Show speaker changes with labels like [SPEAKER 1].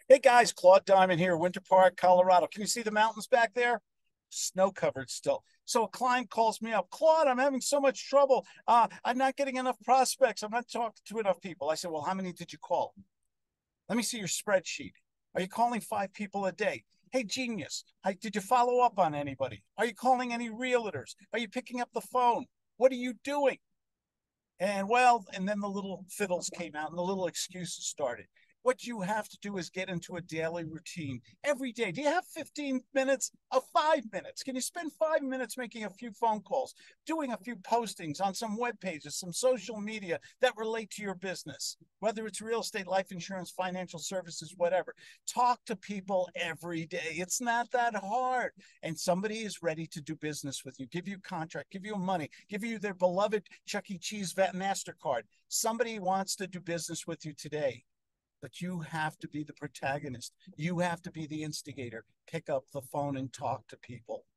[SPEAKER 1] Hey guys, Claude Diamond here, Winter Park, Colorado. Can you see the mountains back there? Snow covered still. So a client calls me up, Claude, I'm having so much trouble. I'm not getting enough prospects. I'm not talking to enough people. I said, well, how many did you call? Let me see your spreadsheet. Are you calling 5 people a day? Hey, genius, did you follow up on anybody? Are you calling any realtors? Are you picking up the phone? What are you doing? And then the little fiddles came out and the little excuses started. What you have to do is get into a daily routine every day. Do you have 15 minutes of 5 minutes? Can you spend 5 minutes making a few phone calls, doing a few postings on some web pages, some social media that relate to your business, whether it's real estate, life insurance, financial services, whatever? Talk to people every day. It's not that hard. And somebody is ready to do business with you, give you contract, give you money, give you their beloved Chuck E. Cheese MasterCard. Somebody wants to do business with you today, but you have to be the protagonist. You have to be the instigator. Pick up the phone and talk to people.